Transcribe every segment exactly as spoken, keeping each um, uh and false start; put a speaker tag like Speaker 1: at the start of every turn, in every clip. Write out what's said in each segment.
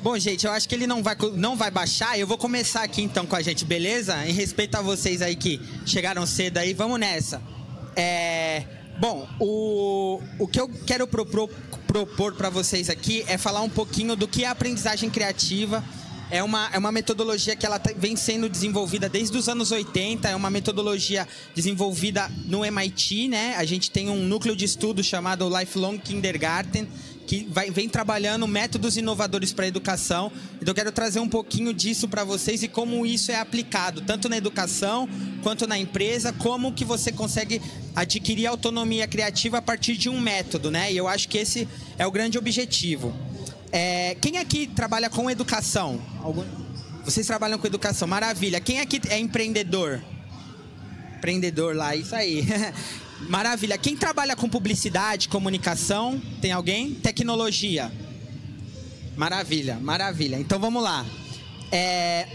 Speaker 1: Bom, gente, eu acho que ele não vai, não vai baixar. Eu vou começar aqui então com a gente, beleza? Em respeito a vocês aí que chegaram cedo aí, vamos nessa. É, bom, o, o que eu quero propor, propor para vocês aqui é falar um pouquinho do que é a aprendizagem criativa. É uma, é uma metodologia que ela vem sendo desenvolvida desde os anos oitenta, é uma metodologia desenvolvida no M I T, né? A gente tem um núcleo de estudo chamado Lifelong Kindergarten, que vai, vem trabalhando métodos inovadores para a educação. Então eu quero trazer um pouquinho disso para vocês e como isso é aplicado, tanto na educação quanto na empresa, como que você consegue adquirir autonomia criativa a partir de um método, né? E eu acho que esse é o grande objetivo. É, quem aqui trabalha com educação? Algum... Vocês trabalham com educação, maravilha. Quem aqui é empreendedor? Empreendedor lá, isso aí. Maravilha. Quem trabalha com publicidade, comunicação? Tem alguém? Tecnologia. Maravilha, maravilha. Então vamos lá. É...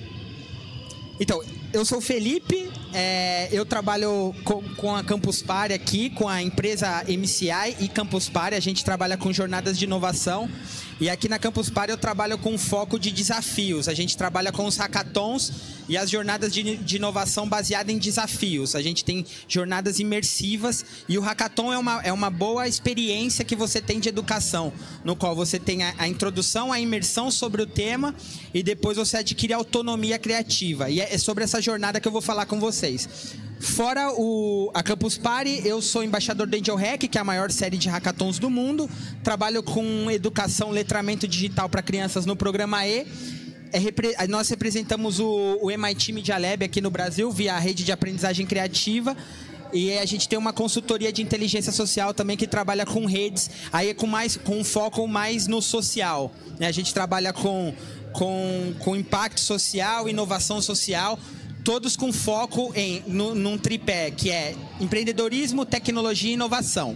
Speaker 1: Então, eu sou o Felipe, é... eu trabalho com, com a Campus Party aqui, com a empresa M C I e Campus Party. A gente trabalha com jornadas de inovação. E aqui na Campus Party eu trabalho com foco de desafios. A gente trabalha com os hackathons e as jornadas de, de inovação baseadas em desafios. A gente tem jornadas imersivas e o hackathon é uma, é uma boa experiência que você tem de educação, no qual você tem a, a introdução, a imersão sobre o tema e depois você adquire autonomia criativa. E é, é sobre essa jornada que eu vou falar com vocês. Fora o, a Campus Party, eu sou embaixador do Angel Hack, que é a maior série de hackathons do mundo. Trabalho com educação, letramento digital para crianças no programa E. É, nós representamos o, o M I T Media Lab aqui no Brasil, via a rede de aprendizagem criativa. E a gente tem uma consultoria de inteligência social também que trabalha com redes, aí com, mais, com um foco mais no social. A gente trabalha com, com, com impacto social, inovação social, todos com foco em, no, num tripé, que é empreendedorismo, tecnologia e inovação.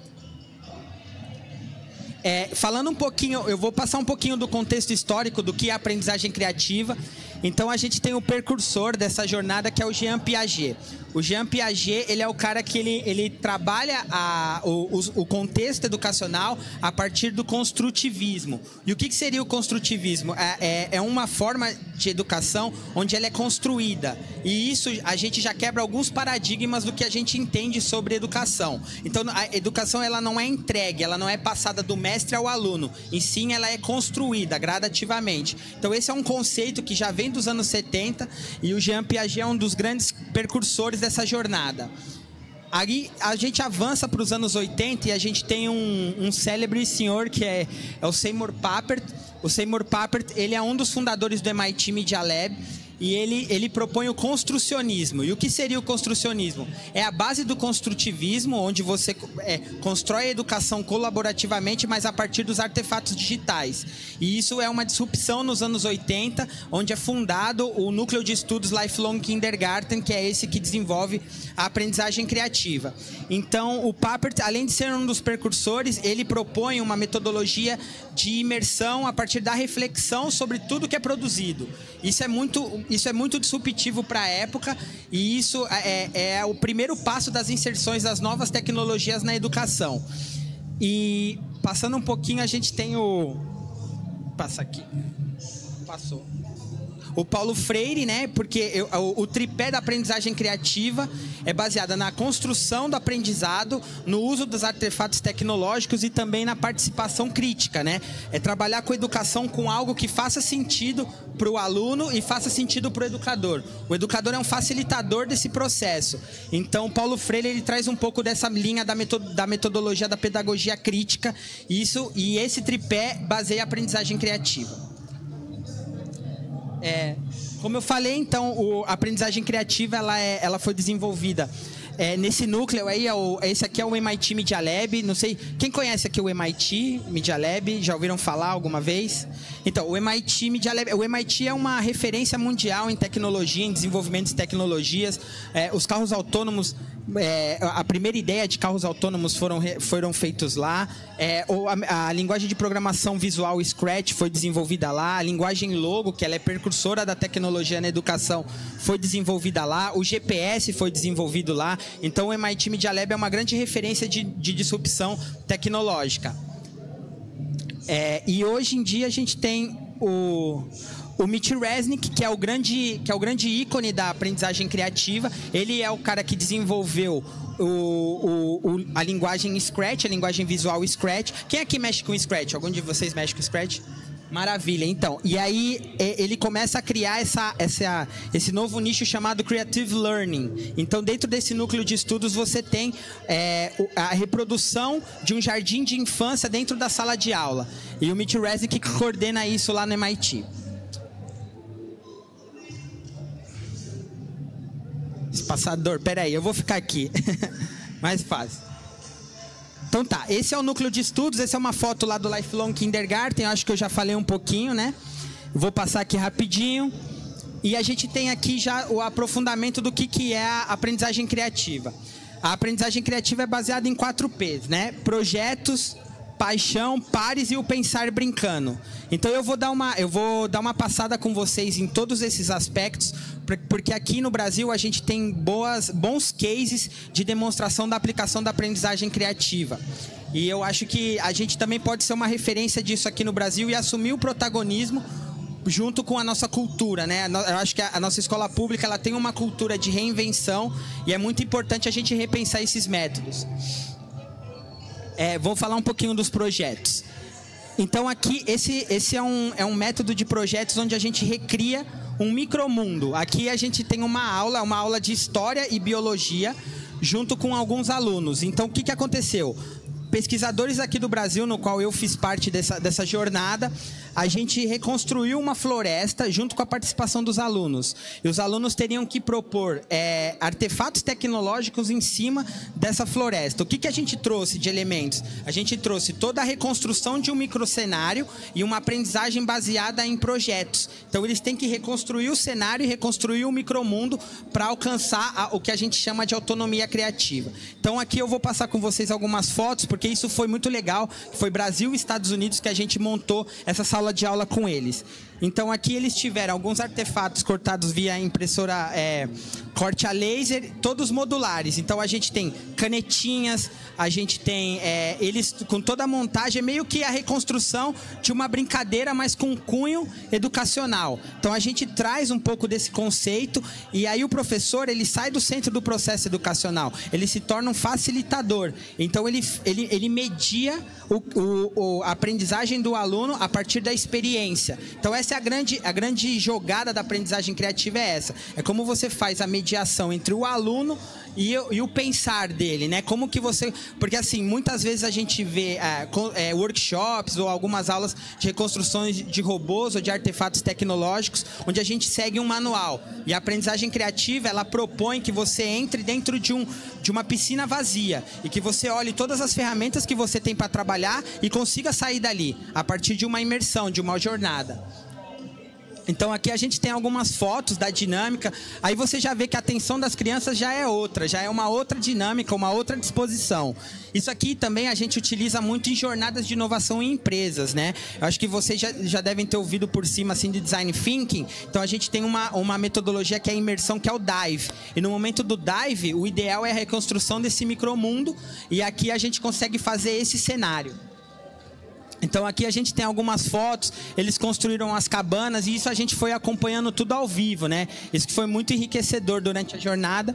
Speaker 1: É, falando um pouquinho, eu vou passar um pouquinho do contexto histórico do que é a aprendizagem criativa. Então a gente tem o precursor dessa jornada, que é o Jean Piaget. O Jean Piaget, ele é o cara que ele, ele trabalha a, o, o contexto educacional a partir do construtivismo. E o que, que seria o construtivismo? É, é, é uma forma de educação onde ela é construída. E isso a gente já quebra alguns paradigmas do que a gente entende sobre educação. Então a educação ela não é entregue, ela não é passada do mestre ao aluno. E sim ela é construída gradativamente. Então esse é um conceito que já vem dos anos setenta e o Jean Piaget é um dos grandes percursores dessa jornada. Aí a gente avança para os anos oitenta e a gente tem um, um célebre senhor que é, é o Seymour Papert. O Seymour Papert, ele é um dos fundadores do M I T Media Lab e ele, ele propõe o construcionismo. E o que seria o construcionismo? É a base do construtivismo, onde você é, constrói a educação colaborativamente, mas a partir dos artefatos digitais. E isso é uma disrupção nos anos oitenta, onde é fundado o núcleo de estudos Lifelong Kindergarten, que é esse que desenvolve a aprendizagem criativa. Então, o Papert, além de ser um dos precursores, ele propõe uma metodologia de imersão a partir da reflexão sobre tudo que é produzido. Isso é muito, isso é muito disruptivo para a época e isso é, é o primeiro passo das inserções das novas tecnologias na educação. E passando um pouquinho, a gente tem o... Passa aqui. Passou. O Paulo Freire, né? Porque eu, o, o tripé da aprendizagem criativa é baseada na construção do aprendizado, no uso dos artefatos tecnológicos e também na participação crítica, né? É trabalhar com educação com algo que faça sentido para o aluno e faça sentido para o educador. O educador é um facilitador desse processo. Então, Paulo Freire ele traz um pouco dessa linha da, metod da metodologia da pedagogia crítica e, isso, e esse tripé baseia a aprendizagem criativa. É, como eu falei, então, o, a aprendizagem criativa ela, é, ela foi desenvolvida é, nesse núcleo aí, é o, esse aqui é o M I T Media Lab. Não sei, quem conhece aqui o M I T Media Lab? Já ouviram falar alguma vez? Então, o M I T Media Lab, o M I T é uma referência mundial em tecnologia, em desenvolvimento de tecnologias. É, os carros autônomos, é, a primeira ideia de carros autônomos foram, foram feitos lá. É, a, a linguagem de programação visual Scratch foi desenvolvida lá. A linguagem Logo, que ela é precursora da tecnologia na educação, foi desenvolvida lá. O G P S foi desenvolvido lá. Então, o M I T Media Lab é uma grande referência de, de disrupção tecnológica. É, e hoje em dia a gente tem o, o Mitch Resnick, que é o grande, que é o grande ícone da aprendizagem criativa. Ele é o cara que desenvolveu o, o, o, a linguagem Scratch, a linguagem visual Scratch. Quem aqui mexe com Scratch? Algum de vocês mexe com Scratch? Maravilha, então. E aí ele começa a criar essa, essa, esse novo nicho chamado Creative Learning. Então, dentro desse núcleo de estudos, você tem é, a reprodução de um jardim de infância dentro da sala de aula. E o Mitch Resnick que coordena isso lá no M I T. Espaçador, peraí, eu vou ficar aqui. Mais fácil. Então tá, esse é o núcleo de estudos, essa é uma foto lá do Lifelong Kindergarten, eu acho que eu já falei um pouquinho, né? Vou passar aqui rapidinho. E a gente tem aqui já o aprofundamento do que, que é a aprendizagem criativa. A aprendizagem criativa é baseada em quatro P's, né? Projetos, paixão, pares e o pensar brincando. Então eu vou dar uma, eu vou dar uma passada com vocês em todos esses aspectos, porque aqui no Brasil a gente tem boas, bons cases de demonstração da aplicação da aprendizagem criativa. E eu acho que a gente também pode ser uma referência disso aqui no Brasil e assumir o protagonismo junto com a nossa cultura, né? Eu acho que a nossa escola pública ela tem uma cultura de reinvenção e é muito importante a gente repensar esses métodos. É, vou falar um pouquinho dos projetos. Então aqui, esse, esse é, um, é um método de projetos onde a gente recria um micromundo. Aqui a gente tem uma aula, uma aula de história e biologia, junto com alguns alunos. Então o que, que aconteceu? Pesquisadores aqui do Brasil, no qual eu fiz parte dessa, dessa jornada, a gente reconstruiu uma floresta junto com a participação dos alunos. E os alunos teriam que propor é, artefatos tecnológicos em cima dessa floresta. O que, que a gente trouxe de elementos? A gente trouxe toda a reconstrução de um microcenário e uma aprendizagem baseada em projetos. Então eles têm que reconstruir o cenário e reconstruir o micromundo para alcançar a, o que a gente chama de autonomia criativa. Então aqui eu vou passar com vocês algumas fotos, porque isso foi muito legal. Foi Brasil e Estados Unidos que a gente montou essa sala de aula com eles. Então aqui eles tiveram alguns artefatos cortados via impressora é, corte a laser, todos modulares. Então a gente tem canetinhas, a gente tem é, eles com toda a montagem, é meio que a reconstrução de uma brincadeira, mas com cunho educacional. Então a gente traz um pouco desse conceito e aí o professor ele sai do centro do processo educacional, ele se torna um facilitador. Então ele, ele, ele media o, o, o, a aprendizagem do aluno a partir da experiência. Então essa é a grande, a grande jogada da aprendizagem criativa, é essa. É como você faz a mediação entre o aluno e, e o pensar dele, né? Como que você... Porque assim, muitas vezes a gente vê é, é, workshops ou algumas aulas de reconstruções de robôs ou de artefatos tecnológicos, onde a gente segue um manual. E a aprendizagem criativa, ela propõe que você entre dentro de, um, de uma piscina vazia e que você olhe todas as ferramentas que você tem para trabalhar e consiga sair dali, a partir de uma imersão, de uma jornada. Então aqui a gente tem algumas fotos da dinâmica, aí você já vê que a atenção das crianças já é outra, já é uma outra dinâmica, uma outra disposição. Isso aqui também a gente utiliza muito em jornadas de inovação em empresas, né? Eu acho que vocês já, já devem ter ouvido por cima assim de Design Thinking. Então a gente tem uma, uma metodologia que é a imersão, que é o Dive. E no momento do Dive, o ideal é a reconstrução desse micromundo e aqui a gente consegue fazer esse cenário. Então aqui a gente tem algumas fotos, eles construíram as cabanas e isso a gente foi acompanhando tudo ao vivo, né? Isso que foi muito enriquecedor durante a jornada.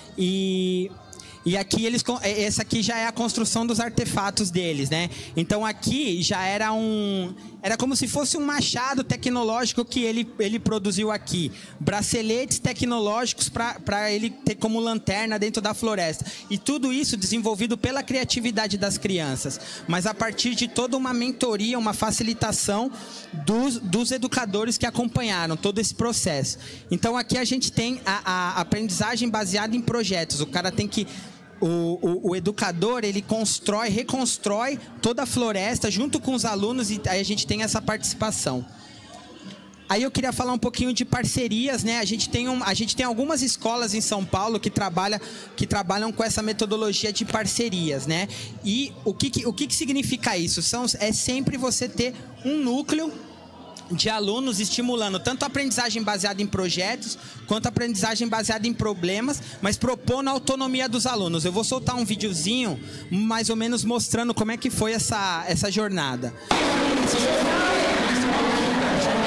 Speaker 1: E, e aqui eles, essa aqui já é a construção dos artefatos deles, né? Então aqui já era um... Era como se fosse um machado tecnológico que ele, ele produziu aqui. Braceletes tecnológicos para ele ter como lanterna dentro da floresta. E tudo isso desenvolvido pela criatividade das crianças. Mas a partir de toda uma mentoria, uma facilitação dos, dos educadores que acompanharam todo esse processo. Então aqui a gente tem a, a aprendizagem baseada em projetos. O cara tem que... O, o, o educador, ele constrói, reconstrói toda a floresta junto com os alunos e aí a gente tem essa participação. Aí eu queria falar um pouquinho de parcerias, né? A gente tem, um, a gente tem algumas escolas em São Paulo que, trabalha, que trabalham com essa metodologia de parcerias, né? E o que, que, o que, que significa isso? São, é sempre você ter um núcleo de alunos estimulando tanto a aprendizagem baseada em projetos, quanto a aprendizagem baseada em problemas, mas propondo a autonomia dos alunos. Eu vou soltar um videozinho, mais ou menos mostrando como é que foi essa, essa jornada.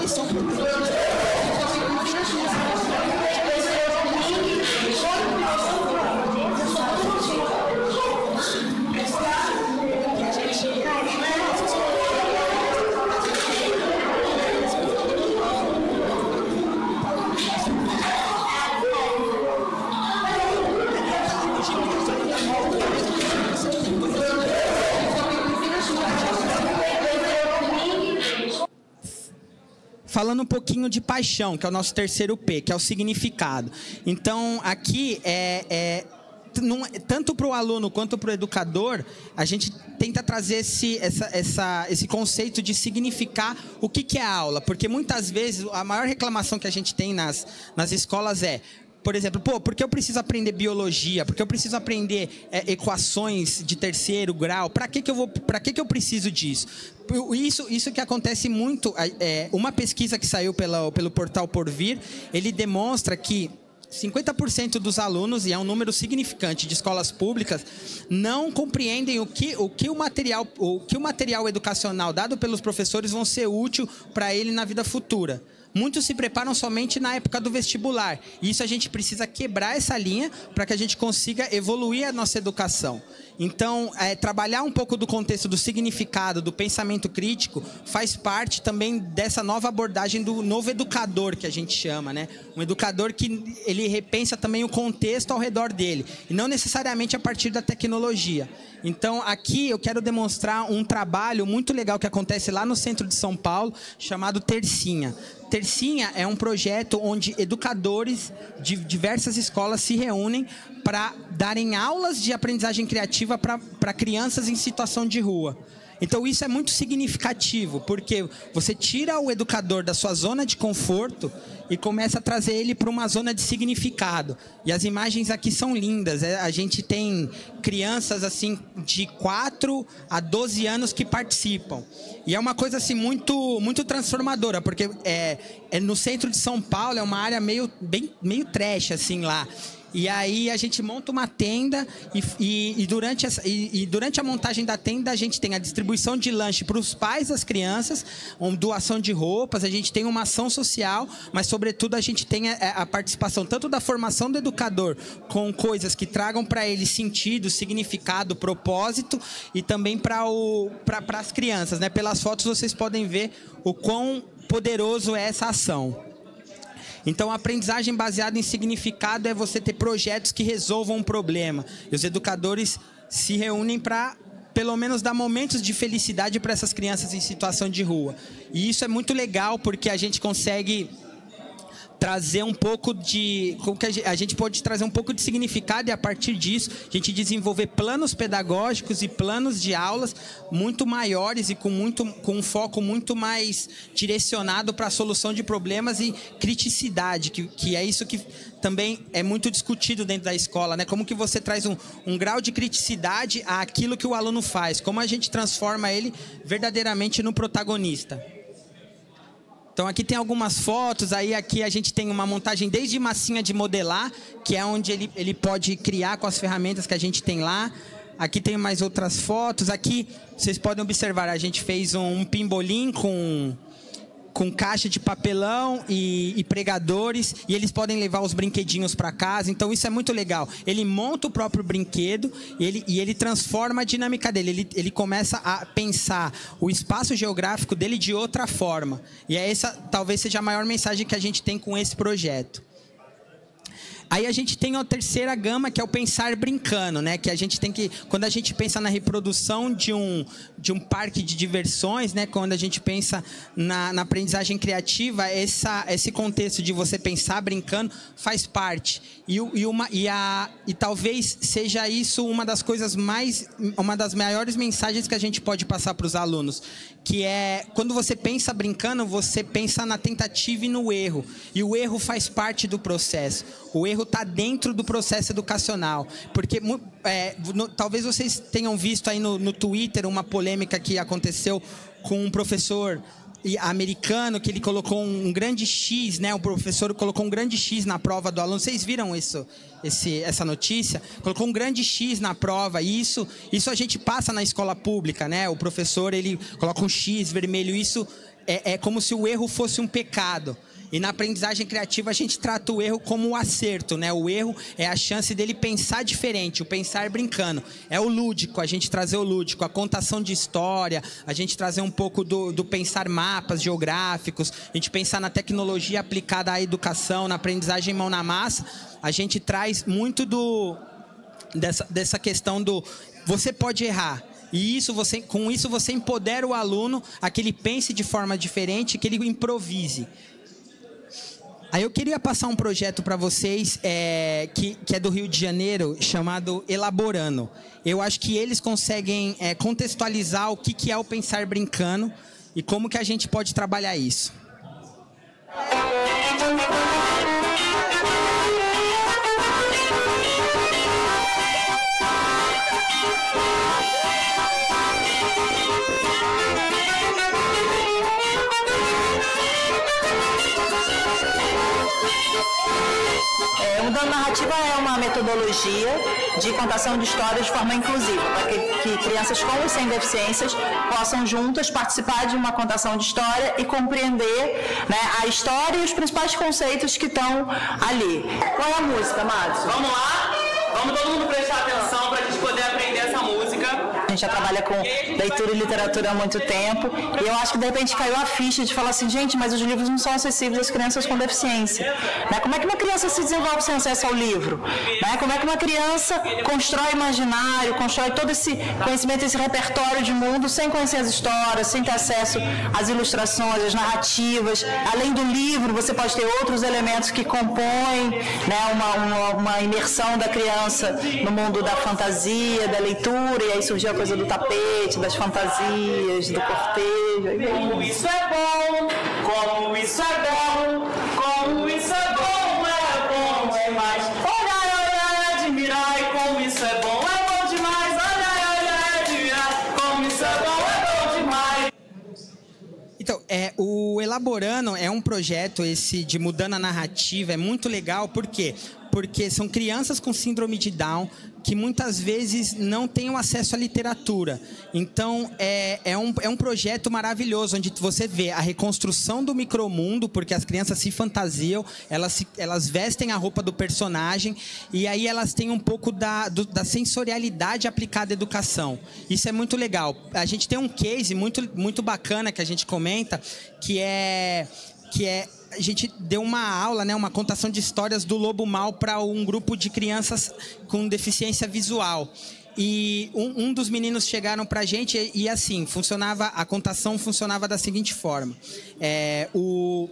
Speaker 1: são falando um pouquinho de paixão, que é o nosso terceiro P, que é o significado. Então, aqui, é, é, não, tanto para o aluno quanto para o educador, a gente tenta trazer esse, essa, essa, esse conceito de significar o que, que é a aula. Porque, muitas vezes, a maior reclamação que a gente tem nas, nas escolas é... Por exemplo, pô, por que eu preciso aprender biologia? Por que eu preciso aprender é, equações de terceiro grau? Para que que eu vou, para que que eu preciso disso? Isso, isso que acontece muito. É, uma pesquisa que saiu pela, pelo portal Porvir, ele demonstra que cinquenta por cento dos alunos, e é um número significante de escolas públicas, não compreendem o que o, que o, material, o, que o material educacional dado pelos professores vão ser útil para ele na vida futura. Muitos se preparam somente na época do vestibular. E isso a gente precisa quebrar essa linha para que a gente consiga evoluir a nossa educação. Então, é, trabalhar um pouco do contexto do significado, do pensamento crítico, faz parte também dessa nova abordagem do novo educador, que a gente chama, né? Um educador que ele repensa também o contexto ao redor dele, e não necessariamente a partir da tecnologia. Então, aqui eu quero demonstrar um trabalho muito legal que acontece lá no centro de São Paulo, chamado Tercinha. Tercinha é um projeto onde educadores de diversas escolas se reúnem para darem aulas de aprendizagem criativa para crianças em situação de rua. Então, isso é muito significativo, porque você tira o educador da sua zona de conforto e começa a trazer ele para uma zona de significado. E as imagens aqui são lindas. A gente tem crianças assim de quatro a doze anos que participam. E é uma coisa assim muito, muito transformadora, porque é, é no centro de São Paulo, é uma área meio, bem, meio trash assim lá. E aí a gente monta uma tenda e, e, e, durante essa, e, e durante a montagem da tenda a gente tem a distribuição de lanche para os pais das crianças, uma doação de roupas, a gente tem uma ação social, mas sobretudo a gente tem a, a participação tanto da formação do educador com coisas que tragam para ele sentido, significado, propósito, e também para para as crianças, né? Pelas fotos vocês podem ver o quão poderoso é essa ação. Então, a aprendizagem baseada em significado é você ter projetos que resolvam um problema. E os educadores se reúnem para, pelo menos, dar momentos de felicidade para essas crianças em situação de rua. E isso é muito legal, porque a gente consegue trazer um pouco de... A gente pode trazer um pouco de significado, e a partir disso a gente desenvolver planos pedagógicos e planos de aulas muito maiores e com, muito, com um foco muito mais direcionado para a solução de problemas e criticidade, que, que é isso que também é muito discutido dentro da escola, né? Como que você traz um, um grau de criticidade àquilo que o aluno faz, como a gente transforma ele verdadeiramente no protagonista. Então, aqui tem algumas fotos, aí aqui a gente tem uma montagem desde massinha de modelar, que é onde ele, ele pode criar com as ferramentas que a gente tem lá. Aqui tem mais outras fotos. Aqui, vocês podem observar, a gente fez um, um pimbolim com, com caixa de papelão e, e pregadores, e eles podem levar os brinquedinhos para casa. Então, isso é muito legal. Ele monta o próprio brinquedo e ele, e ele transforma a dinâmica dele. Ele, ele começa a pensar o espaço geográfico dele de outra forma. E essa talvez seja a maior mensagem que a gente tem com esse projeto. Aí a gente tem a terceira gama, que é o pensar brincando, né? Que a gente tem que, quando a gente pensa na reprodução de um, de um parque de diversões, né? Quando a gente pensa na, na aprendizagem criativa, essa, esse contexto de você pensar brincando faz parte. E, e, uma, e, a, e talvez seja isso uma das coisas mais, uma das maiores mensagens que a gente pode passar para os alunos, que é, quando você pensa brincando, você pensa na tentativa e no erro. E o erro faz parte do processo. O erro está dentro do processo educacional. Porque é, no, talvez vocês tenham visto aí no, no Twitter uma polêmica que aconteceu com um professor americano, que ele colocou um grande X, né? O professor colocou um grande X na prova do aluno. Vocês viram isso, esse, essa notícia? Colocou um grande X na prova. E isso, isso a gente passa na escola pública, né? O professor, ele coloca um X vermelho. Isso é, é como se o erro fosse um pecado. E na aprendizagem criativa a gente trata o erro como o acerto, né? O erro é a chance dele pensar diferente, o pensar brincando. É o lúdico, a gente trazer o lúdico, a contação de história, a gente trazer um pouco do, do pensar mapas geográficos, a gente pensar na tecnologia aplicada à educação, na aprendizagem mão na massa. A gente traz muito do, dessa, dessa questão do você pode errar. E isso você, com isso você empodera o aluno a que ele pense de forma diferente, que ele improvise. Aí eu queria passar um projeto para vocês é, que, que é do Rio de Janeiro, chamado Elaborando. Eu acho que eles conseguem é, contextualizar o que, que é o pensar brincando e como que a gente pode trabalhar isso.
Speaker 2: É, Mudando Narrativa é uma metodologia de contação de histórias de forma inclusiva, para que, que crianças com e sem deficiências possam juntas participar de uma contação de história e compreender, né, a história e os principais conceitos que estão ali. Qual é a música, Márcio?
Speaker 3: Vamos lá? Vamos todo mundo prestar atenção para a gente poder aprender essa música.
Speaker 2: A gente já trabalha com leitura e literatura há muito tempo e eu acho que de repente caiu a ficha de falar assim, gente, mas os livros não são acessíveis às crianças com deficiência. Né? Como é que uma criança se desenvolve sem acesso ao livro? Né? Como é que uma criança constrói imaginário, constrói todo esse conhecimento, esse repertório de mundo sem conhecer as histórias, sem ter acesso às ilustrações, às narrativas? Além do livro, você pode ter outros elementos que compõem, né, uma, uma, uma imersão da criança no mundo da fantasia, da leitura, e aí surgiu a coisa do tapete, das fantasias, do cortejo.
Speaker 3: Como isso é bom, como isso é bom, como isso é bom, é bom demais. Olha, olha, admirar, e como isso é bom, é bom demais. Olha, olha, admirar, como isso é bom, é bom demais.
Speaker 1: Então, é, o Elaborando é um projeto esse de mudando a narrativa, é muito legal, por quê? Porque são crianças com síndrome de Down que muitas vezes não têm o acesso à literatura. Então, é, é, um, é um projeto maravilhoso, onde você vê a reconstrução do micromundo, porque as crianças se fantasiam, elas, se, elas vestem a roupa do personagem, e aí elas têm um pouco da, do, da sensorialidade aplicada à educação. Isso é muito legal. A gente tem um case muito, muito bacana que a gente comenta, que é... Que é a gente deu uma aula, né, uma contação de histórias do Lobo Mau para um grupo de crianças com deficiência visual. E um, um dos meninos chegaram para a gente e, e assim, funcionava, a contação funcionava da seguinte forma. É, o...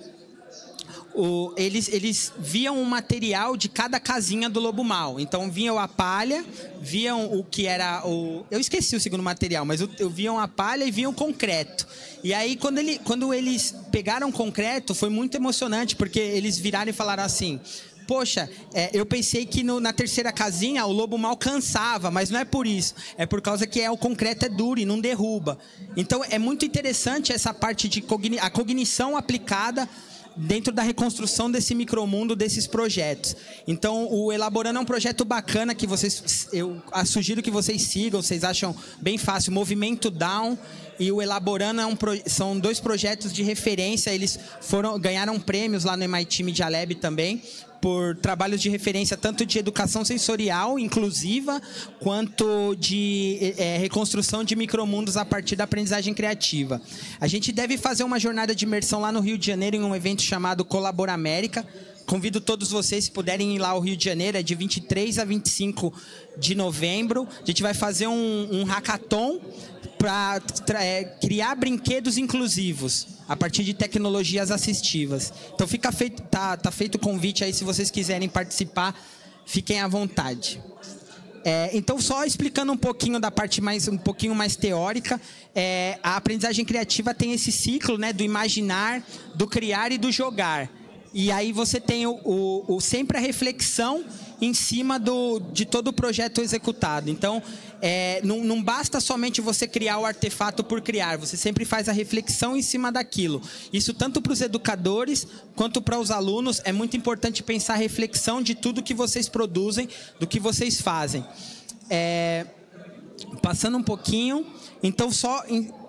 Speaker 1: O, eles, eles viam o material de cada casinha do Lobo Mau. Então, viam a palha, viam o que era o... Eu esqueci o segundo material, mas eu, eu viam a palha e viam o concreto. E aí, quando, ele, quando eles pegaram concreto, foi muito emocionante, porque eles viraram e falaram assim... Poxa, é, eu pensei que no, na terceira casinha o Lobo Mau cansava, mas não é por isso. É por causa que é, o concreto é duro e não derruba. Então, é muito interessante essa parte de cogni a cognição aplicada dentro da reconstrução desse micromundo, desses projetos. Então, o Elaborando é um projeto bacana que vocês, eu sugiro que vocês sigam, vocês acham bem fácil. Movimento Down e o Elaborando é um, são dois projetos de referência, eles foram, ganharam prêmios lá no M I T Media Lab também, por trabalhos de referência tanto de educação sensorial inclusiva, quanto de é, reconstrução de micromundos a partir da aprendizagem criativa. A gente deve fazer uma jornada de imersão lá no Rio de Janeiro em um evento chamado Colabora América. Convido todos vocês, se puderem ir lá ao Rio de Janeiro, é de vinte e três a vinte e cinco de novembro. A gente vai fazer um, um hackathon para é, criar brinquedos inclusivos a partir de tecnologias assistivas. Então fica feito, tá, tá feito o convite aí, se vocês quiserem participar, fiquem à vontade. É, então, só explicando um pouquinho da parte mais, um pouquinho mais teórica, é, a aprendizagem criativa tem esse ciclo, né, do imaginar, do criar e do jogar. E aí você tem o, o, o, sempre a reflexão em cima do, de todo o projeto executado. Então, é, não, não basta somente você criar o artefato por criar, você sempre faz a reflexão em cima daquilo. Isso tanto para os educadores quanto para os alunos, é muito importante pensar a reflexão de tudo que vocês produzem, do que vocês fazem. É, passando um pouquinho, então só... Em,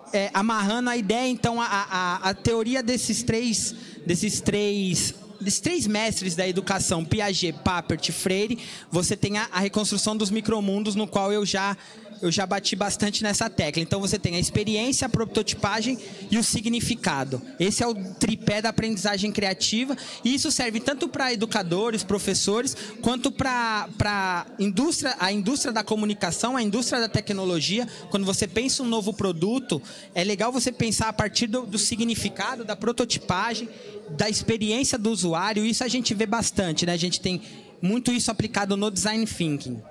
Speaker 1: é, amarrando a ideia, então, a, a, a teoria desses três, desses três, desses três mestres da educação, Piaget, Papert e Freire, você tem a, a reconstrução dos micromundos, no qual eu já... eu já bati bastante nessa tecla. Então, você tem a experiência, a prototipagem e o significado. Esse é o tripé da aprendizagem criativa. E isso serve tanto para educadores, professores, quanto para a indústria, a indústria da comunicação, a indústria da tecnologia. Quando você pensa um novo produto, é legal você pensar a partir do, do significado, da prototipagem, da experiência do usuário. Isso a gente vê bastante, né? A gente tem muito isso aplicado no Design Thinking.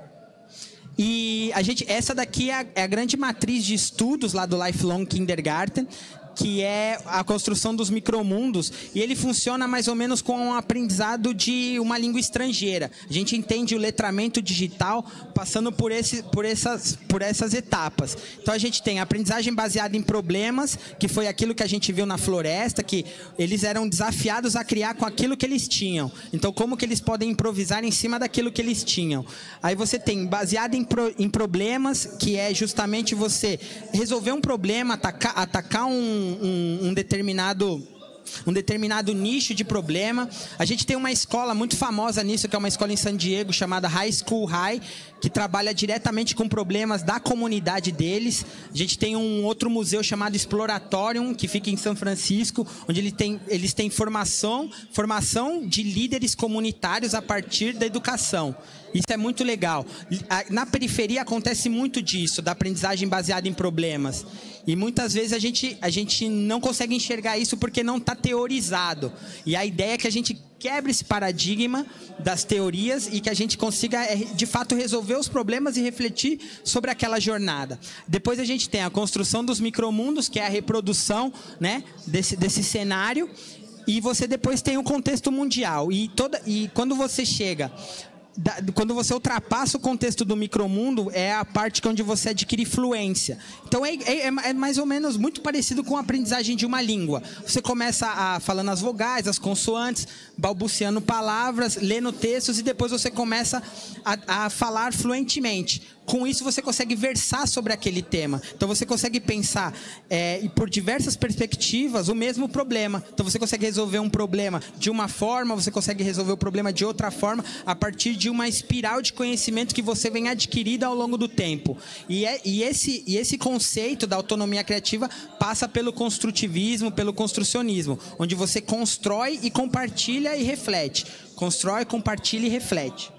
Speaker 1: E a gente, essa daqui é a, é a grande matriz de estudos lá do Lifelong Kindergarten, que é a construção dos micromundos, e ele funciona mais ou menos com um aprendizado de uma língua estrangeira. A gente entende o letramento digital passando por, esse, por, essas, por essas etapas. Então a gente tem a aprendizagem baseada em problemas, que foi aquilo que a gente viu na floresta, que eles eram desafiados a criar com aquilo que eles tinham. Então como que eles podem improvisar em cima daquilo que eles tinham? Aí você tem baseado em, pro, em problemas, que é justamente você resolver um problema, atacar, atacar um Um, um determinado um determinado nicho de problema. A gente tem uma escola muito famosa nisso, que é uma escola em San Diego chamada High School High, que trabalha diretamente com problemas da comunidade deles. A gente tem um outro museu chamado Exploratorium, que fica em São Francisco, onde ele tem, eles têm formação, formação de líderes comunitários a partir da educação. Isso é muito legal. Na periferia acontece muito disso, da aprendizagem baseada em problemas. E muitas vezes a gente, a gente não consegue enxergar isso porque não está teorizado. E a ideia é que a gente quebre esse paradigma das teorias e que a gente consiga, de fato, resolver os problemas e refletir sobre aquela jornada. Depois a gente tem a construção dos micromundos, que é a reprodução, né, desse, desse cenário. E você depois tem o contexto mundial. E, toda, e quando você chega... Quando você ultrapassa o contexto do micromundo, é a parte onde você adquire fluência. Então, é, é, é mais ou menos muito parecido com a aprendizagem de uma língua. Você começa a, falando as vogais, as consoantes, balbuciando palavras, lendo textos, e depois você começa a, a falar fluentemente. Com isso, você consegue versar sobre aquele tema. Então, você consegue pensar, é, e por diversas perspectivas, o mesmo problema. Então, você consegue resolver um problema de uma forma, você consegue resolver o problema de outra forma, a partir de uma espiral de conhecimento que você vem adquirindo ao longo do tempo. E, é, e, esse, e esse conceito da autonomia criativa passa pelo construtivismo, pelo construcionismo, onde você constrói e compartilha e reflete. Constrói, compartilha e reflete.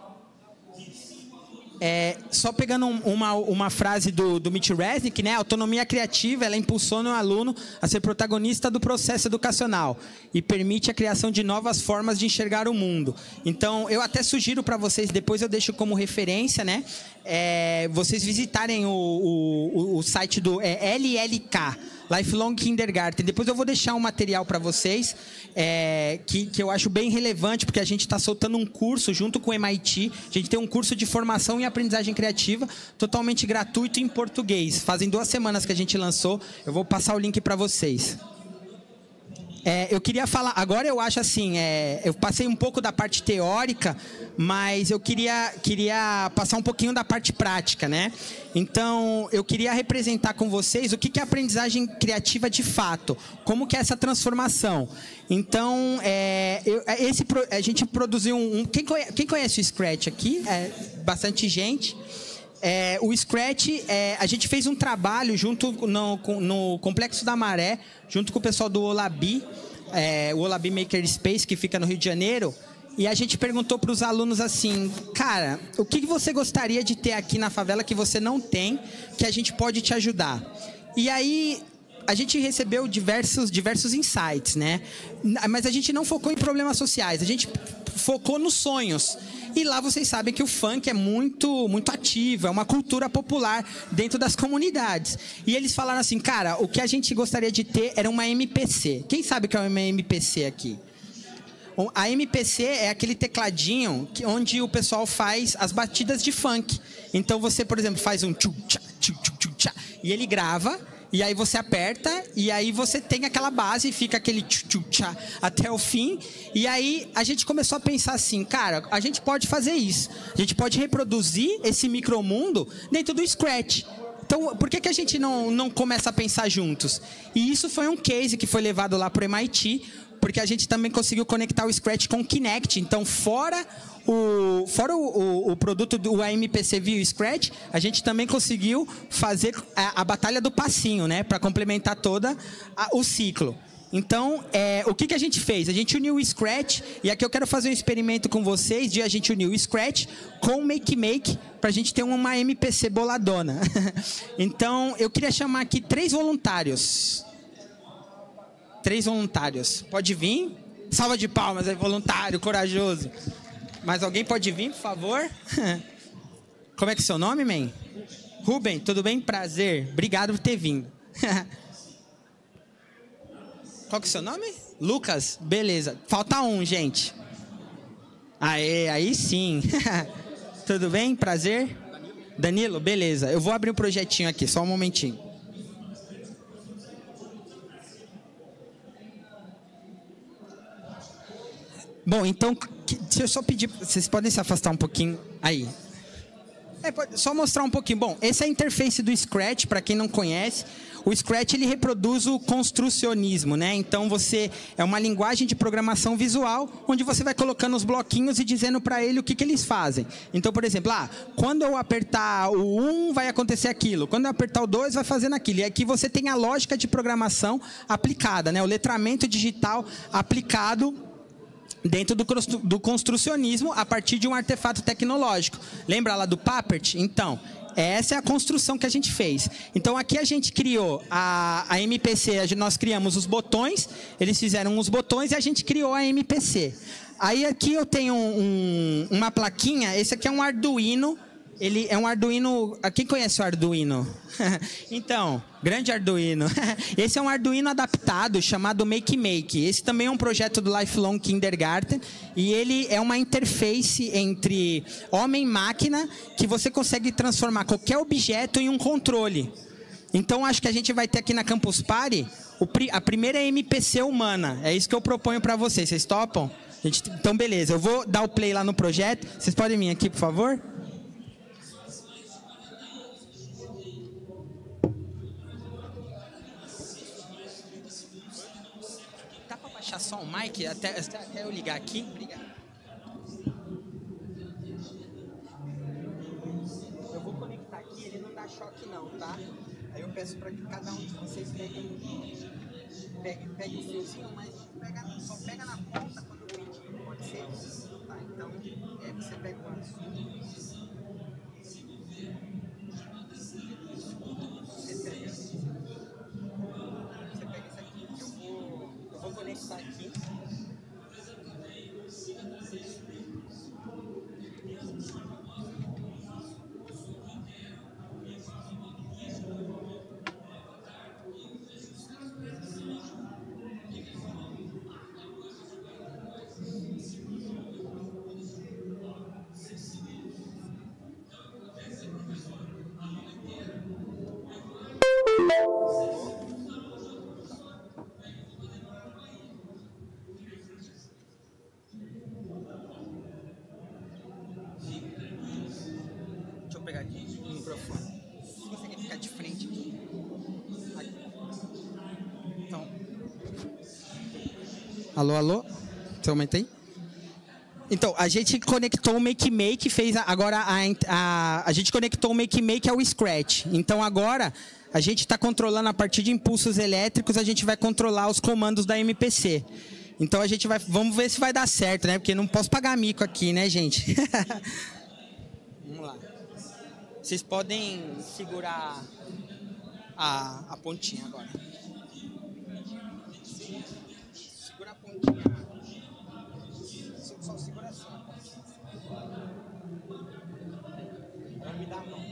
Speaker 1: É, só pegando um, uma, uma frase do, do Mitch Resnick, né? A autonomia criativa, ela impulsiona o aluno a ser protagonista do processo educacional e permite a criação de novas formas de enxergar o mundo. Então, eu até sugiro para vocês, depois eu deixo como referência, né? É, vocês visitarem o, o, o site do é, L L K, Lifelong Kindergarten. Depois eu vou deixar um material para vocês é, que, que eu acho bem relevante, porque a gente está soltando um curso junto com o M I T. A gente tem um curso de formação em aprendizagem criativa totalmente gratuito em português. Fazem duas semanas que a gente lançou. Eu vou passar o link para vocês. É, eu queria falar, agora eu acho assim, é, eu passei um pouco da parte teórica, mas eu queria, queria passar um pouquinho da parte prática, né? Então, eu queria representar com vocês o que, que é aprendizagem criativa de fato, como que é essa transformação. Então, é, eu, esse, a gente produziu um... um quem, conhece, quem conhece o Scratch aqui? É, bastante gente. É, o Scratch, é, a gente fez um trabalho junto no, no Complexo da Maré, junto com o pessoal do Olabi, é, o Olabi Maker Space, que fica no Rio de Janeiro, e a gente perguntou para os alunos assim, cara, o que você gostaria de ter aqui na favela que você não tem, que a gente pode te ajudar? E aí... a gente recebeu diversos, diversos insights, né? Mas a gente não focou em problemas sociais, a gente focou nos sonhos. E lá vocês sabem que o funk é muito, muito ativo, é uma cultura popular dentro das comunidades. E eles falaram assim, cara, o que a gente gostaria de ter era uma M P C. Quem sabe o que é uma M P C aqui? A M P C é aquele tecladinho que, onde o pessoal faz as batidas de funk. Então você, por exemplo, faz um tchu tchá, tchu tchu tchu tchá, e ele grava. E aí você aperta, e aí você tem aquela base, e fica aquele tchu-tchu-tchá até o fim. E aí a gente começou a pensar assim, cara, a gente pode fazer isso. A gente pode reproduzir esse micromundo dentro do Scratch. Então, por que, que a gente não, não começa a pensar juntos? E isso foi um case que foi levado lá para o M I T, porque a gente também conseguiu conectar o Scratch com o Kinect. Então, fora o, fora o, o, o produto do A M P C via o Scratch, a gente também conseguiu fazer a, a batalha do passinho, né? Para complementar toda a, o ciclo. Então, é, o que, que a gente fez? A gente uniu o Scratch, e aqui eu quero fazer um experimento com vocês de a gente unir o Scratch com o Make Make, para a gente ter uma M P C boladona. Então, eu queria chamar aqui três voluntários. Três voluntários. Pode vir? Salva de palmas aí, voluntário, corajoso. Mas alguém pode vir, por favor? Como é que é seu nome, man? Ruben, tudo bem? Prazer. Obrigado por ter vindo. Qual que é o seu nome? Lucas? Beleza. Falta um, gente. Aê, aí sim. Tudo bem? Prazer? Danilo? Beleza. Eu vou abrir um projetinho aqui, só um momentinho. Bom, então, deixa eu só pedir... Vocês podem se afastar um pouquinho. Aí. É, pode só mostrar um pouquinho. Bom, essa é a interface do Scratch, para quem não conhece. O Scratch, ele reproduz o construcionismo, né? Então, você é uma linguagem de programação visual, onde você vai colocando os bloquinhos e dizendo para ele o que, que eles fazem. Então, por exemplo, ah, quando eu apertar o um, vai acontecer aquilo. Quando eu apertar o dois, vai fazendo aquilo. E aqui você tem a lógica de programação aplicada, né? O letramento digital aplicado dentro do, do construcionismo a partir de um artefato tecnológico. Lembra lá do Puppet? Então, essa é a construção que a gente fez. Então, aqui a gente criou a, a M P C, nós criamos os botões, eles fizeram os botões e a gente criou a M P C. Aí aqui eu tenho um, um, uma plaquinha, esse aqui é um Arduino. Ele é um Arduino... Quem conhece o Arduino? Então, grande Arduino. Esse é um Arduino adaptado chamado Make Make. Esse também é um projeto do Lifelong Kindergarten. E ele é uma interface entre homem e máquina que você consegue transformar qualquer objeto em um controle. Então, acho que a gente vai ter aqui na Campus Party o, a primeira M P C humana. É isso que eu proponho para vocês. Vocês topam? Gente, então, beleza. Eu vou dar o play lá no projeto. Vocês podem vir aqui, por favor? Deixar só o mic até, até eu ligar aqui. Obrigado. Eu vou conectar aqui, ele não dá choque não, tá? Aí eu peço para que cada um de vocês pegue, pegue, pegue o fiozinho, mas pega, só pega na ponta quando eu pedir, pode ser? Tá, então é, você pega o antes. Você pega, você pega isso aqui, eu vou, eu vou conectar aqui. Deixa eu pegar aqui o microfone. Você consegue ficar de frente aqui? Aqui. Então. Alô, alô? Você aumenta aí? Então, a gente conectou o Make Make, fez a, agora a, a, a gente conectou o Make Make ao Scratch. Então, agora a gente está controlando a partir de impulsos elétricos, a gente vai controlar os comandos da M P C. Então, a gente vai, vamos ver se vai dar certo, né? Porque não posso pagar mico aqui, né, gente? Vamos lá. Vocês podem segurar a, a pontinha agora. Segura a pontinha. Só segura assim a pontinha. Agora me dá a mão.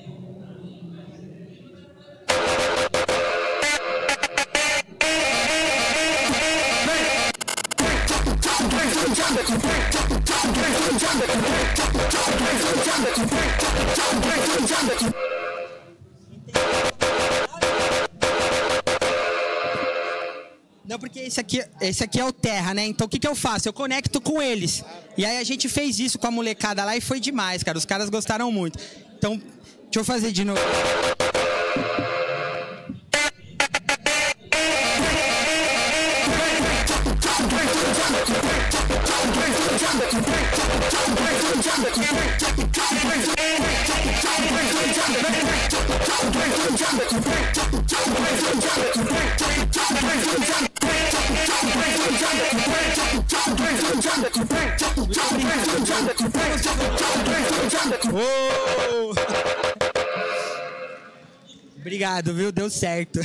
Speaker 1: Não, porque esse aqui, esse aqui é o Terra, né? Então o que, que eu faço? Eu conecto com eles. E aí a gente fez isso com a molecada lá e foi demais, cara. Os caras gostaram muito. Então, deixa eu fazer de novo. Oh! Obrigado, viu? Deu certo.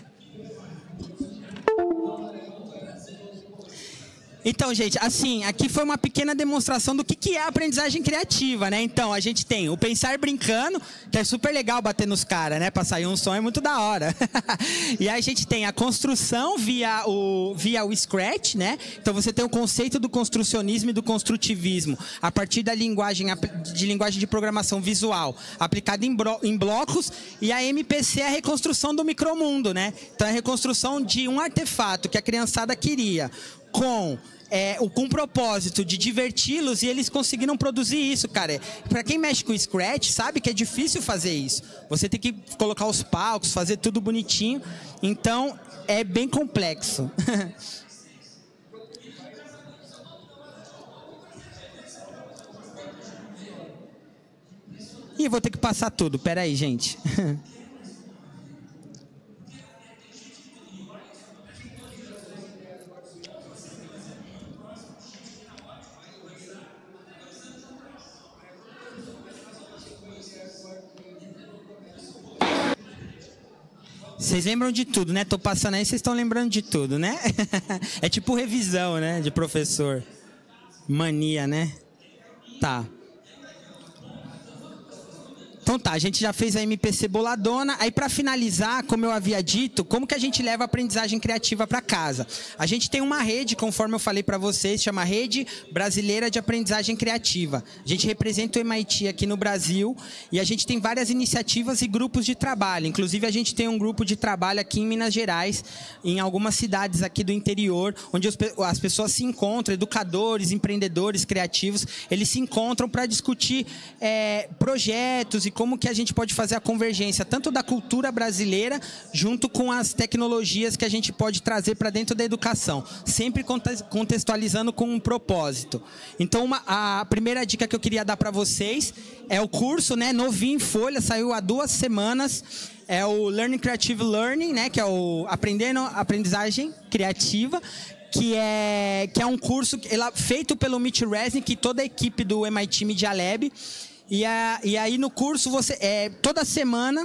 Speaker 1: Então, gente, assim, aqui foi uma pequena demonstração do que, que é a aprendizagem criativa, né? Então, a gente tem o pensar brincando, que é super legal bater nos caras, né? Pra sair um som é muito da hora. E aí a gente tem a construção via o, via o Scratch, né? Então, você tem o conceito do construcionismo e do construtivismo, a partir da linguagem de, linguagem de programação visual, aplicada em, bro, em blocos, e a M P C é a reconstrução do micromundo, né? Então, é a reconstrução de um artefato que a criançada queria, com, é, com o propósito de diverti-los, e eles conseguiram produzir isso, cara. Pra quem mexe com Scratch, sabe que é difícil fazer isso. Você tem que colocar os palcos, fazer tudo bonitinho. Então, é bem complexo. Ih, vou ter que passar tudo. Pera aí, gente. Vocês lembram de tudo, né? Tô passando aí, vocês estão lembrando de tudo, né? É tipo revisão, né? De professor. Mania, né? Tá. Então tá, a gente já fez a M P C boladona. Aí para finalizar, como eu havia dito, como que a gente leva a aprendizagem criativa para casa? A gente tem uma rede, conforme eu falei para vocês, chama Rede Brasileira de Aprendizagem Criativa. A gente representa o M I T aqui no Brasil e a gente tem várias iniciativas e grupos de trabalho. Inclusive a gente tem um grupo de trabalho aqui em Minas Gerais, em algumas cidades aqui do interior, onde as pessoas se encontram, educadores, empreendedores, criativos, eles se encontram para discutir é, projetos e como que a gente pode fazer a convergência tanto da cultura brasileira junto com as tecnologias que a gente pode trazer para dentro da educação, sempre contextualizando com um propósito. Então, uma, a primeira dica que eu queria dar para vocês é o curso, né, novinho em folha, saiu há duas semanas, é o Learning Creative Learning, né, que é o Aprendendo Aprendizagem Criativa, que é, que é um curso feito pelo Mitch Resnick e toda a equipe do M I T Media Lab. E, a, e aí no curso, você, é, toda semana,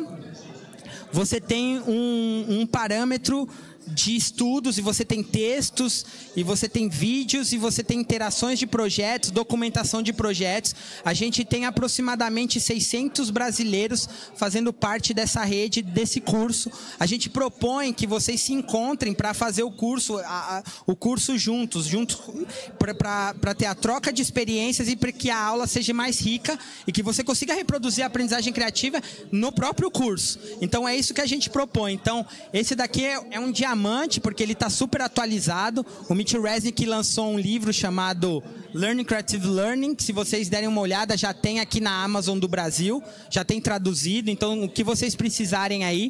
Speaker 1: você tem um, um parâmetro de estudos, e você tem textos, e você tem vídeos, e você tem interações de projetos, documentação de projetos. A gente tem aproximadamente seiscentos brasileiros fazendo parte dessa rede, desse curso. A gente propõe que vocês se encontrem para fazer o curso, a, a, o curso juntos, juntos para ter a troca de experiências e para que a aula seja mais rica e que você consiga reproduzir a aprendizagem criativa no próprio curso. Então é isso que a gente propõe. Então esse daqui é, é um diamante, porque ele está super atualizado. O Mitch Resnick lançou um livro chamado Learning Creative Learning, que se vocês derem uma olhada, já tem aqui na Amazon do Brasil, já tem traduzido. Então, o que vocês precisarem aí,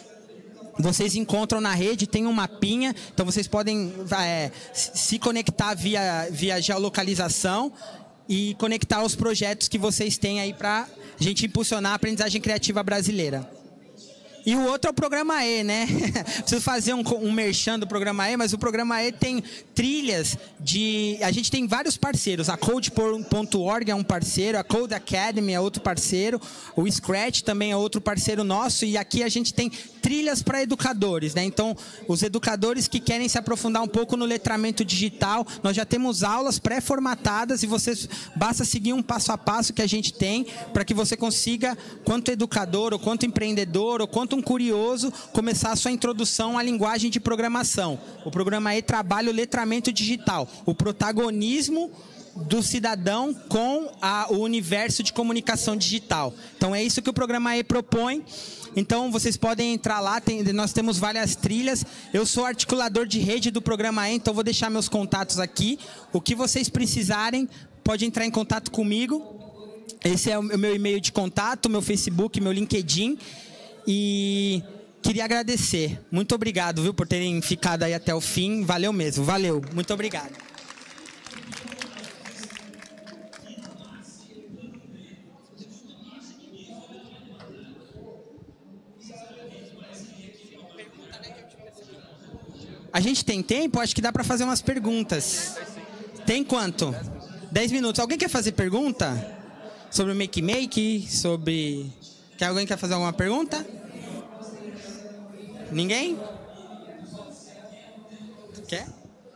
Speaker 1: vocês encontram na rede, tem um mapinha, então vocês podem é, se conectar via, via geolocalização e conectar os projetos que vocês têm aí para a gente impulsionar a aprendizagem criativa brasileira. E o outro é o Programa E, né? Preciso fazer um, um merchan do Programa E, mas o Programa E tem trilhas de... A gente tem vários parceiros. A Code ponto org é um parceiro, a Code Academy é outro parceiro, o Scratch também é outro parceiro nosso, e aqui a gente tem trilhas para educadores, né? Então, os educadores que querem se aprofundar um pouco no letramento digital, nós já temos aulas pré-formatadas e vocês basta seguir um passo a passo que a gente tem para que você consiga, quanto educador, ou quanto empreendedor, ou quanto um curioso, começar a sua introdução à linguagem de programação. O Programa E trabalha o letramento digital, o protagonismo do cidadão com a, o universo de comunicação digital. Então é isso que o Programa E propõe. Então vocês podem entrar lá, tem, nós temos várias trilhas. Eu sou articulador de rede do Programa E, então vou deixar meus contatos aqui. O que vocês precisarem, pode entrar em contato comigo. Esse é o meu e-mail de contato, meu Facebook, meu LinkedIn. E queria agradecer. Muito obrigado, viu, por terem ficado aí até o fim. Valeu mesmo, valeu. Muito obrigado. A gente tem tempo? Acho que dá para fazer umas perguntas. Tem quanto? Dez minutos. Alguém quer fazer pergunta? Sobre o Make Make? Sobre... Quer alguém quer fazer alguma pergunta? Ninguém? Quer?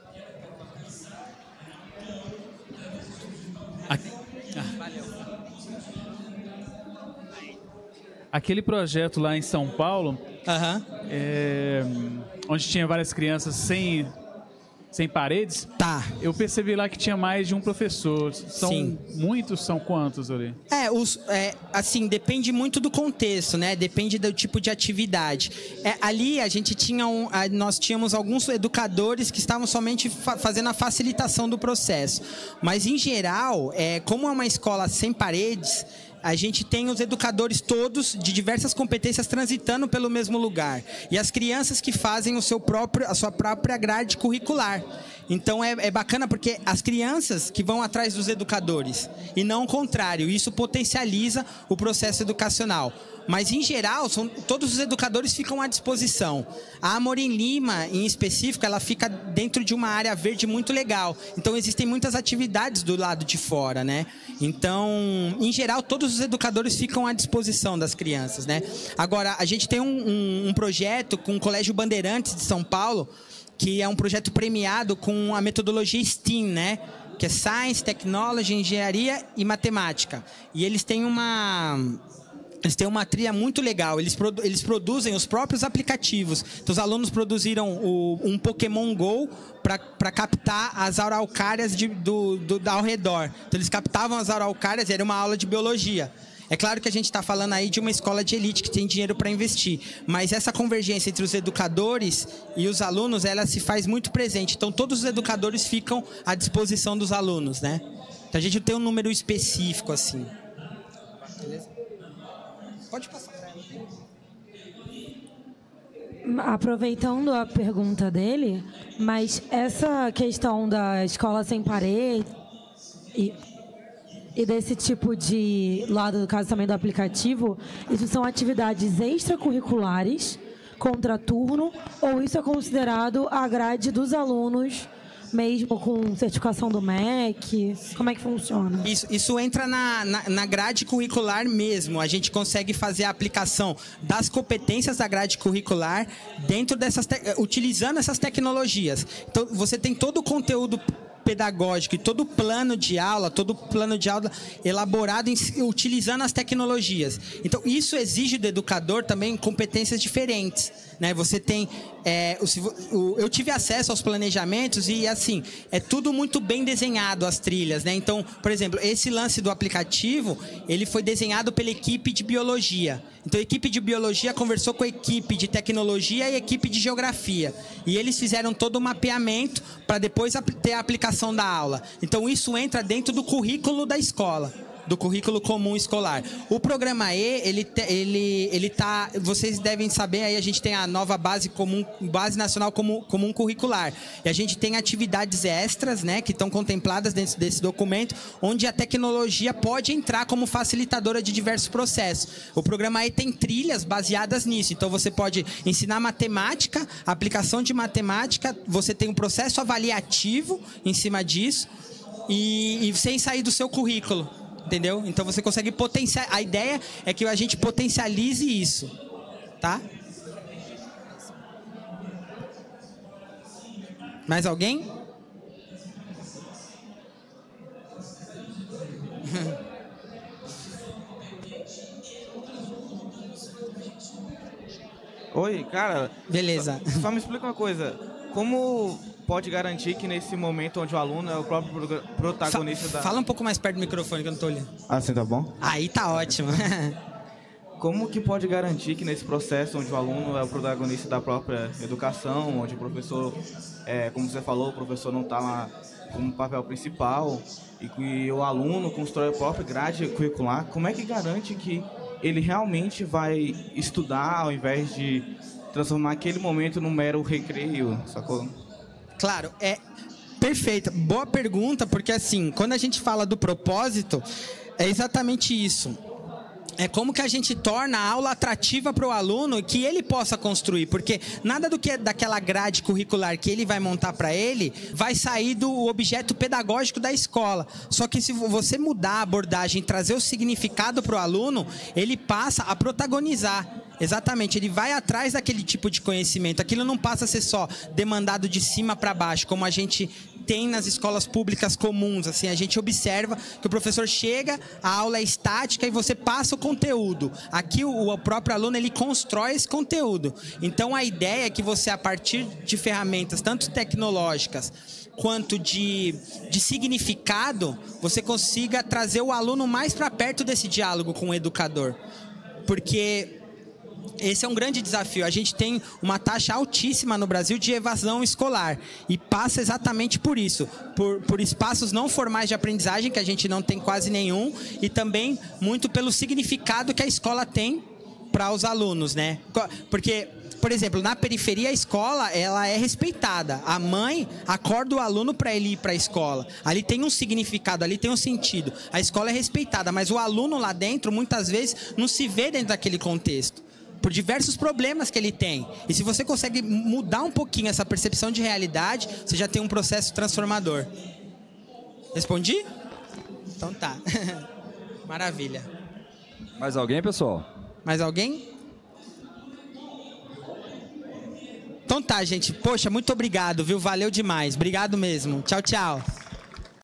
Speaker 4: Aquele projeto lá em São Paulo,
Speaker 1: Aham.
Speaker 4: é, onde tinha várias crianças sem, sem paredes,
Speaker 1: Tá.
Speaker 4: eu percebi lá que tinha mais de um professor. São
Speaker 1: Sim.
Speaker 4: muitos, são quantos ali?
Speaker 1: É, os, é, assim, depende muito do contexto, né? Depende do tipo de atividade. É, ali a gente tinha um, a, nós tínhamos alguns educadores que estavam somente fa fazendo a facilitação do processo. Mas, em geral, é, como é uma escola sem paredes, a gente tem os educadores todos de diversas competências transitando pelo mesmo lugar. E as crianças que fazem o seu próprio, a sua própria grade curricular. Então é, é bacana porque as crianças que vão atrás dos educadores e não o contrário. Isso potencializa o processo educacional. Mas, em geral, são, todos os educadores ficam à disposição. A Amorim Lima, em específico, ela fica dentro de uma área verde muito legal. Então, existem muitas atividades do lado de fora, né? Então, em geral, todos os educadores ficam à disposição das crianças, né? Agora, a gente tem um, um, um projeto com o Colégio Bandeirantes de São Paulo, que é um projeto premiado com a metodologia STEAM, né? Que é Science, Technology, Engenharia e Matemática. E eles têm uma... Eles têm uma trilha muito legal, eles, produ eles produzem os próprios aplicativos. Então, os alunos produziram o, um Pokémon Go para captar as araucárias de, do, do, ao redor. Então, eles captavam as araucárias e era uma aula de biologia. É claro que a gente está falando aí de uma escola de elite que tem dinheiro para investir, mas essa convergência entre os educadores e os alunos, ela se faz muito presente. Então, todos os educadores ficam à disposição dos alunos, né? Então, a gente não tem um número específico assim. Beleza? Pode passar.
Speaker 5: Aproveitando a pergunta dele, mas essa questão da escola sem parede e, e desse tipo de, lá do caso também do aplicativo, isso são atividades extracurriculares, contraturno, ou isso é considerado a grade dos alunos mesmo com certificação do M E C? Como é que funciona?
Speaker 1: Isso, isso entra na, na, na grade curricular mesmo. A gente consegue fazer a aplicação das competências da grade curricular dentro dessas, utilizando essas tecnologias. Então, você tem todo o conteúdo pedagógico e todo o plano de aula, todo o plano de aula elaborado em, utilizando as tecnologias. Então, isso exige do educador também competências diferentes, né? Você tem... É, o, o, eu tive acesso aos planejamentos e, assim, é tudo muito bem desenhado, as trilhas, né? Então, por exemplo, esse lance do aplicativo, ele foi desenhado pela equipe de biologia. Então, a equipe de biologia conversou com a equipe de tecnologia e a equipe de geografia. E eles fizeram todo o mapeamento para depois ter a aplicação da aula. Então, isso entra dentro do currículo da escola, do currículo comum escolar. O programa E, ele, ele, ele tá, vocês devem saber, aí a gente tem a nova base comum, base nacional comum, comum curricular. E a gente tem atividades extras, né, que estão contempladas dentro desse documento, onde a tecnologia pode entrar como facilitadora de diversos processos. O programa E tem trilhas baseadas nisso. Então, você pode ensinar matemática, aplicação de matemática, você tem um processo avaliativo em cima disso, e, e sem sair do seu currículo. Entendeu? Então você consegue potenciar. A ideia é que a gente potencialize isso, tá? Mais alguém?
Speaker 6: Oi, cara.
Speaker 1: Beleza.
Speaker 6: Só, só me explica uma coisa. Como pode garantir que nesse momento onde o aluno é o próprio protagonista
Speaker 1: Fa
Speaker 6: da...
Speaker 1: Fala um pouco mais perto do microfone que eu não tô olhando.
Speaker 6: Assim tá bom?
Speaker 1: Aí tá ótimo.
Speaker 6: Como que pode garantir que nesse processo onde o aluno é o protagonista da própria educação, onde o professor, é, como você falou, o professor não está lá como papel principal e que o aluno constrói a própria grade curricular, como é que garante que ele realmente vai estudar ao invés de transformar aquele momento num mero recreio, sacou?
Speaker 1: Claro, é perfeito. Boa pergunta, porque assim, quando a gente fala do propósito, é exatamente isso. É como que a gente torna a aula atrativa para o aluno e que ele possa construir, porque nada do que é daquela grade curricular que ele vai montar para ele vai sair do objeto pedagógico da escola. Só que se você mudar a abordagem e trazer o significado para o aluno, ele passa a protagonizar. Exatamente, ele vai atrás daquele tipo de conhecimento. Aquilo não passa a ser só demandado de cima para baixo, como a gente tem nas escolas públicas comuns. Assim, a gente observa que o professor chega, a aula é estática e você passa o conteúdo. Aqui o, o próprio aluno ele constrói esse conteúdo. Então a ideia é que você, a partir de ferramentas tanto tecnológicas quanto de, de significado, você consiga trazer o aluno mais para perto desse diálogo com o educador. Porque esse é um grande desafio. A gente tem uma taxa altíssima no Brasil de evasão escolar e passa exatamente por isso, por, por espaços não formais de aprendizagem, que a gente não tem quase nenhum, e também muito pelo significado que a escola tem para os alunos, né? Porque, por exemplo, na periferia a escola ela é respeitada. A mãe acorda o aluno para ele ir para a escola. Ali tem um significado, ali tem um sentido. A escola é respeitada, mas o aluno lá dentro muitas vezes não se vê dentro daquele contexto, por diversos problemas que ele tem. E se você consegue mudar um pouquinho essa percepção de realidade, você já tem um processo transformador. Respondi? Então tá. Maravilha.
Speaker 7: Mais alguém, pessoal?
Speaker 1: Mais alguém? Então tá, gente. Poxa, muito obrigado, viu? Valeu demais. Obrigado mesmo. Tchau, tchau.